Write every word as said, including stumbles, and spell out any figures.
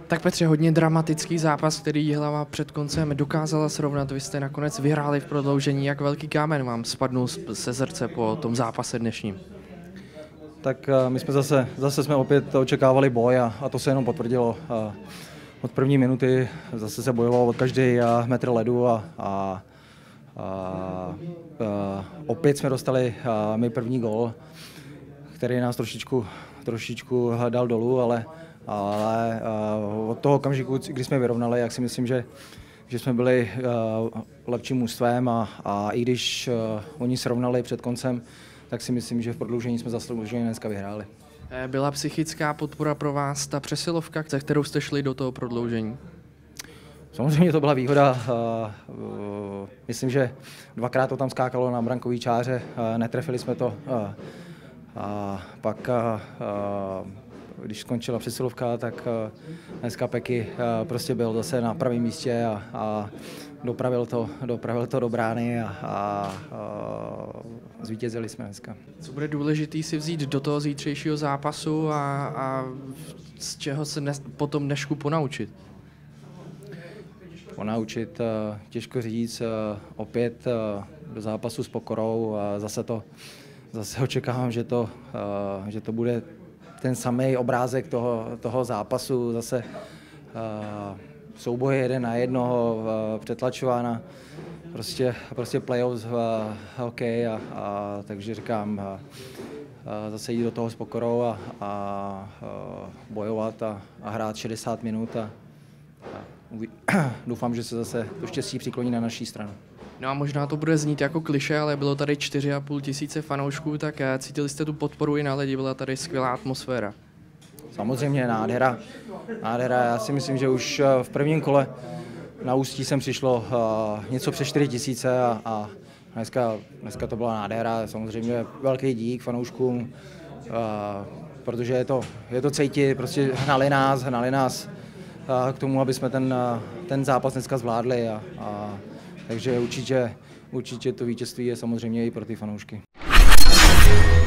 Tak Petře, hodně dramatický zápas, který Jihlava před koncem dokázala srovnat. Vy jste nakonec vyhráli v prodloužení. Jak velký kámen vám spadnul se srdce po tom zápase dnešním? Tak my jsme zase, zase jsme opět očekávali boj a, a to se jenom potvrdilo. Od první minuty zase se bojovalo od každý metr ledu a, a, a, a opět jsme dostali my první gól, který nás trošičku, trošičku dal dolů, ale, ale od toho okamžiku, kdy jsme vyrovnali, jak si myslím, že, že jsme byli lepším mužstvem a, a i když oni srovnali před koncem, tak si myslím, že v prodloužení jsme zaslouženě dneska vyhráli. Byla psychická podpora pro vás ta přesilovka, se kterou jste šli do toho prodloužení? Samozřejmě to byla výhoda. Myslím, že dvakrát to tam skákalo na brankový čáře, netrefili jsme to. A pak, když skončila přesilovka, tak dneska Peky prostě byl zase na pravém místě a, a dopravil, to, dopravil to do brány a, a, a zvítězili jsme dneska. Co bude důležité si vzít do toho zítřejšího zápasu a, a z čeho se dnes, potom dnešku ponaučit? Ponaučit, těžko říct, opět do zápasu s pokorou a zase to Zase očekávám, že to, že to bude ten samý obrázek toho, toho zápasu, zase souboj jeden na jednoho, přetlačována, prostě, prostě playoffs hokej a, a takže říkám, a, a zase jít do toho s pokorou a, a, a bojovat a, a hrát šedesát minut a, a doufám, že se zase to štěstí přikloní na naší stranu. No a možná to bude znít jako klišé, ale bylo tady čtyři a půl tisíce fanoušků, tak cítili jste tu podporu i na lidi, byla tady skvělá atmosféra. Samozřejmě nádhera, nádhera. Já si myslím, že už v prvním kole na Ústí sem přišlo uh, něco přes čtyři tisíce a, a dneska, dneska to byla nádhera. Samozřejmě velký dík fanouškům, uh, protože je to, je to cítit, prostě hnali nás, hnali nás uh, k tomu, aby jsme ten, uh, ten zápas dneska zvládli. A, a, takže určitě, určitě to vítězství je samozřejmě i pro ty fanoušky.